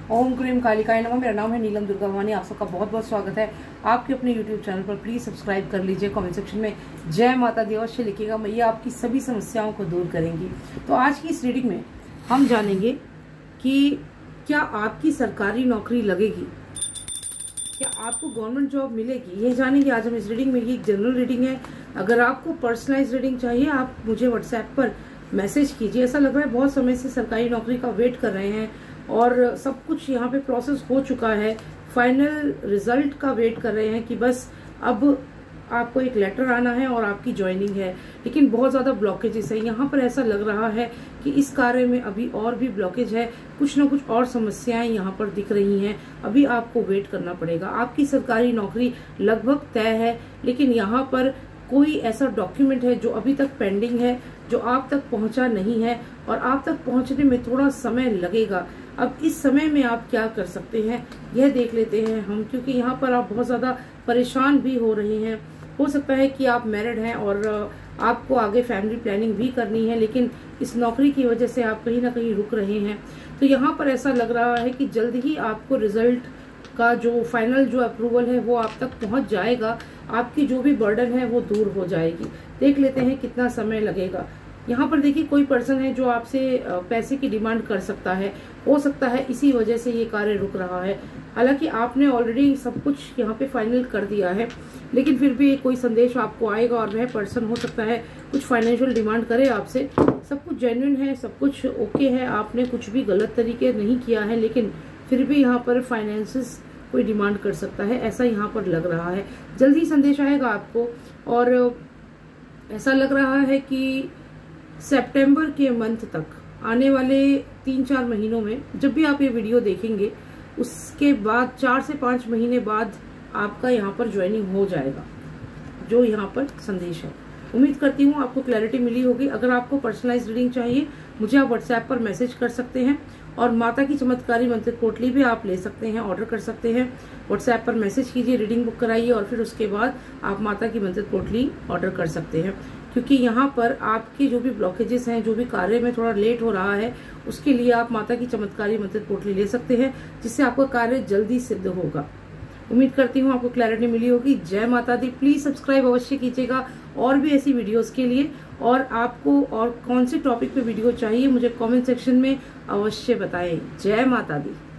ओम cream कालिकाय नमः। मेरा नाम है नीलम दुर्गा भवानी। आप सबका बहुत बहुत स्वागत है आपके अपने YouTube चैनल पर। प्लीज सब्सक्राइब कर लीजिए। कमेंट सेक्शन में जय माता दी अवश्य लिखिएगा। मैया आपकी सभी समस्याओं को दूर करेंगी। तो आज की इस रीडिंग में हम जानेंगे कि क्या आपकी सरकारी नौकरी लगेगी, क्या आपको गवर्नमेंट जॉब मिलेगी, ये जानेंगे आज हम इस रीडिंग में। ये जनरल रीडिंग है। अगर आपको पर्सनलाइज रीडिंग चाहिए आप मुझे व्हाट्सएप पर मैसेज कीजिए। ऐसा लग रहा है बहुत समय से सरकारी नौकरी का वेट कर रहे हैं और सब कुछ यहाँ पे प्रोसेस हो चुका है, फाइनल रिजल्ट का वेट कर रहे हैं कि बस अब आपको एक लेटर आना है और आपकी ज्वाइनिंग है, लेकिन बहुत ज्यादा ब्लॉकेजेस है यहाँ पर। ऐसा लग रहा है कि इस कार्य में अभी और भी ब्लॉकेज है, कुछ न कुछ और समस्याएं यहाँ पर दिख रही हैं। अभी आपको वेट करना पड़ेगा। आपकी सरकारी नौकरी लगभग तय है, लेकिन यहाँ पर कोई ऐसा डॉक्यूमेंट है जो अभी तक पेंडिंग है, जो आप तक पहुंचा नहीं है और आप तक पहुंचने में थोड़ा समय लगेगा। अब इस समय में आप क्या कर सकते हैं यह देख लेते हैं हम, क्योंकि यहाँ पर आप बहुत ज्यादा परेशान भी हो रहे हैं। हो सकता है कि आप मैरिड हैं और आपको आगे फैमिली प्लानिंग भी करनी है, लेकिन इस नौकरी की वजह से आप कहीं ना कहीं रुक रहे हैं। तो यहाँ पर ऐसा लग रहा है कि जल्द ही आपको रिजल्ट का जो फाइनल जो अप्रूवल है वो आप तक पहुंच जाएगा। आपकी जो भी बर्डन है वो दूर हो जाएगी। देख लेते हैं कितना समय लगेगा। यहाँ पर देखिए कोई पर्सन है जो आपसे पैसे की डिमांड कर सकता है। हो सकता है इसी वजह से ये कार्य रुक रहा है। हालांकि आपने ऑलरेडी सब कुछ यहाँ पे फाइनल कर दिया है, लेकिन फिर भी कोई संदेश आपको आएगा और वह पर्सन हो सकता है कुछ फाइनेंशियल डिमांड करे आपसे। सब कुछ जेन्युइन है, सब कुछ ओके है, आपने कुछ भी गलत तरीके नहीं किया है, लेकिन फिर भी यहाँ पर फाइनेंसेस कोई डिमांड कर सकता है, ऐसा यहाँ पर लग रहा है। जल्दी संदेश आएगा आपको और ऐसा लग रहा है कि सितंबर के मंथ तक, आने वाले 3-4 महीनों में जब भी आप ये वीडियो देखेंगे उसके बाद 4 से 5 महीने बाद आपका यहाँ पर ज्वाइनिंग हो जाएगा, जो यहाँ पर संदेश है। उम्मीद करती हूँ आपको क्लैरिटी मिली होगी। अगर आपको पर्सनलाइज रीडिंग चाहिए मुझे आप व्हाट्सएप पर मैसेज कर सकते हैं और माता की चमत्कारी मंत्र पोटली भी आप ले सकते हैं, ऑर्डर कर सकते हैं। व्हाट्सएप पर मैसेज कीजिए, रीडिंग बुक कराइए और फिर उसके बाद आप माता की मंत्र पोटली ऑर्डर कर सकते हैं। क्योंकि यहाँ पर आपके जो भी ब्लॉकेजेस हैं, जो भी कार्य में थोड़ा लेट हो रहा है, उसके लिए आप माता की चमत्कारी मंत्र पोटली ले सकते हैं, जिससे आपका कार्य जल्दी सिद्ध होगा। उम्मीद करती हूँ आपको क्लैरिटी मिली होगी। जय माता दी। प्लीज सब्सक्राइब अवश्य कीजिएगा और भी ऐसी वीडियोस के लिए। और आपको और कौन से टॉपिक पे वीडियो चाहिए मुझे कमेंट सेक्शन में अवश्य बताएं। जय माता दी।